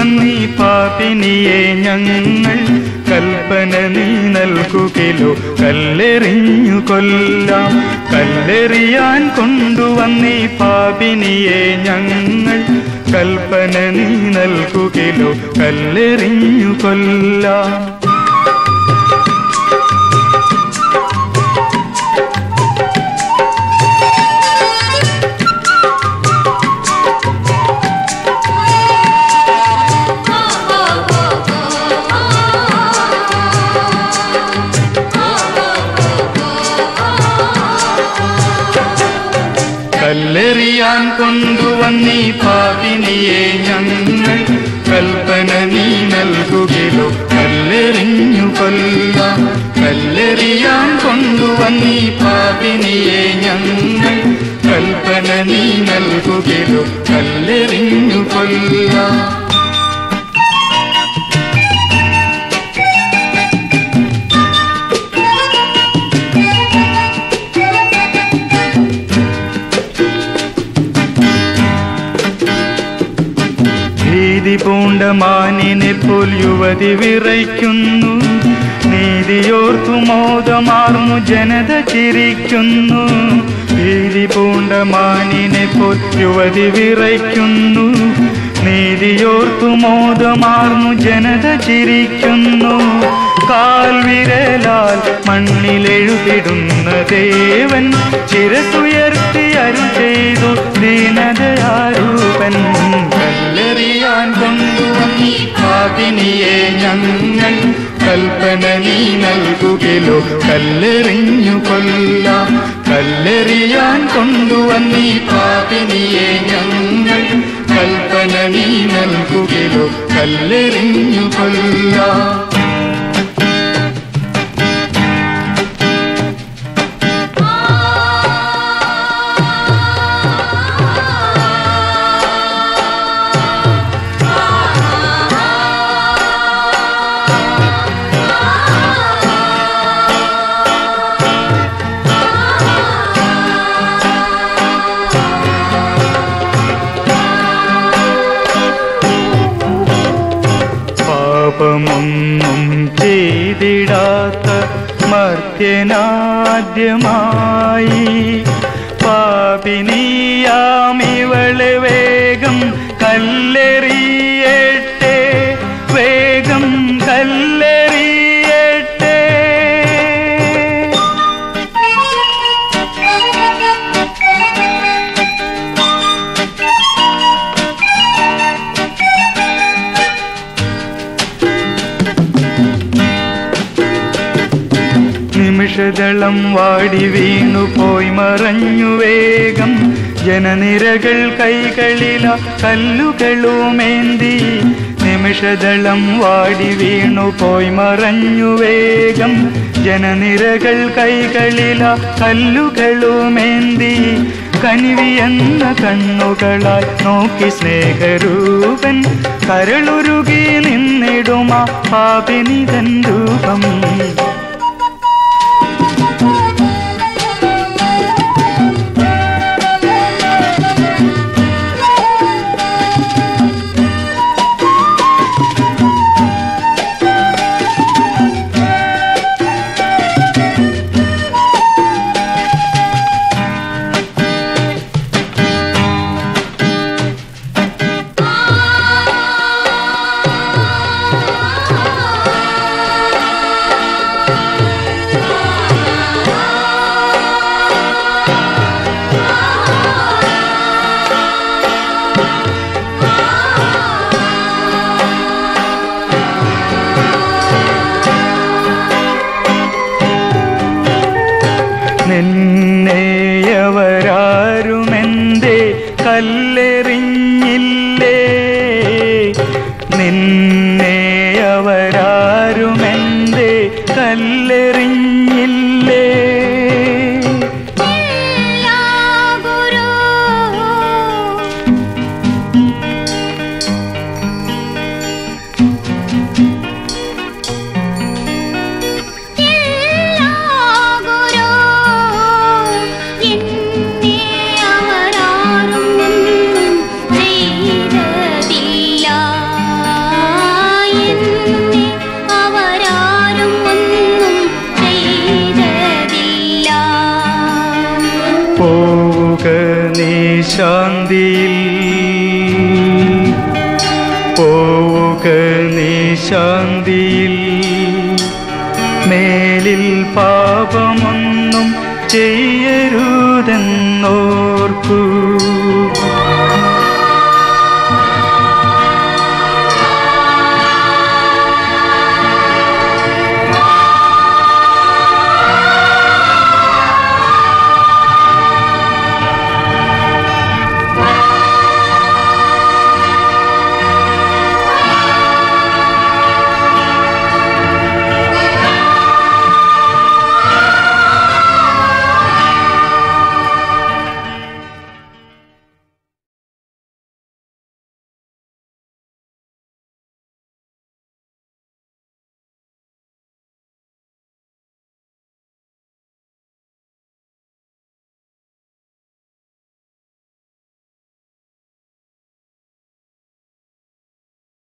കൊണ്ടുവന്നീ പാപിനിയെ ഞങ്ങൾ കൽപ്പന നീ നൽകുകിലോ കല്ലെറിഞ്ഞു കൊല്ലാം. കല്ലെറിയാൻ കൊണ്ടുവന്നീ പാപിനിയെ ഞങ്ങൾ കൽപ്പന നീ നൽകുകിലോ കല്ലെറിഞ്ഞു കൊല്ലാം. കല്ലെറിയാൻ കൊണ്ടുവന്നീ പാപിനിയെ ഞങ്ങൾ കൽപ്പന നീ നൽകുകിലോ കല്ലെറിഞ്ഞു കൊല്ലാം. കല്ലെറിയാൻ കൊണ്ടുവന്നീ പാപിനിയെ ഞങ്ങൾ കൽപ്പന നീ നൽകുകിലോ കല്ലെറിഞ്ഞു കൊല്ലാം. ഭീതി പൂണ്ട മാനിനെ പോൽ യുവതി വിറയ്ക്കുന്നു. നീതിയോർത്തു മോദമാർന്നു ജനത ചിരിക്കുന്നു. ഭീതി പൂണ്ട മാനിനെ പോൽ യുവതി വിറയ്ക്കുന്നു. നീതിയോർത്തു മോദമാർന്നു ജനത ചിരിക്കുന്നു. കാൽവിരലാൽ മണ്ണിലെഴുതിടുന്ന ദേവൻ ശിരസുയർത്തി അരുൾ ചെയ്തു ദീനദയാരൂപൻ. കല്ലെറിയാൻ കൊണ്ടുവന്നീ പാപിനിയെ ഞങ്ങൾ കൽപ്പന നീ നൽകുകിലോ കല്ലെറിഞ്ഞു കൊല്ലാം. കല്ലെറിയാൻ കൊണ്ടുവന്നീ പാപിനിയെ ഞങ്ങൾ കൽപ്പന നീ നൽകുകിലോ കല്ലെറിഞ്ഞു കൊല്ലാം. പാപമൊന്നും ചെയ്തിടാത്ത മർത്യനാദ്യമായി പാപിനിയാമിവളെ വേഗം കല്ലെറിയട്ടെ, വേഗം കല്ലെറിയട്ടെ. നിമിഷദളം വാടി വീണുപോയി മറഞ്ഞു വേഗം. ജനനിരകൾ കൈകളില കല്ലുകളുമേന്തി. നിമിഷദളം വാടി വീണുപോയി മറഞ്ഞു വേഗം. ജനനിരകൾ കൈകളില കല്ലുകളുമേന്തി. കനിവിയെന്ന കണ്ണുകളാൽ നോക്കി സ്നേഹരൂപൻ കരളുരുകി നിന്നിടുമാ പാപിനിതൻ രൂപം. നിന്നെയവരാരുമെന്തേ കല്ലെറിഞ്ഞില്ലേ? നിന്നെയവരാരുമെന്തേ കല്ലെറിഞ്ഞില്ലേ? നീ ശാന്തിയിൽ, പോവുക നീ ശാന്തിയിൽ. മേലിൽ പാപമൊന്നും ചെയ്യരുതെന്ന്